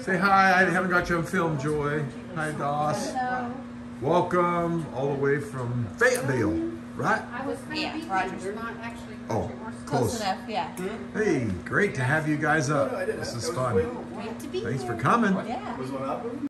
Say hi. I haven't got you on film, Joy. Hi, Doss. Hello. Welcome all the way from Fayetteville, right? I was Yeah, Rogers, not actually. Oh, Close close. enough, yeah. Hey, great to have you guys up. This is fun. Great to be Thanks here. for coming. Yeah.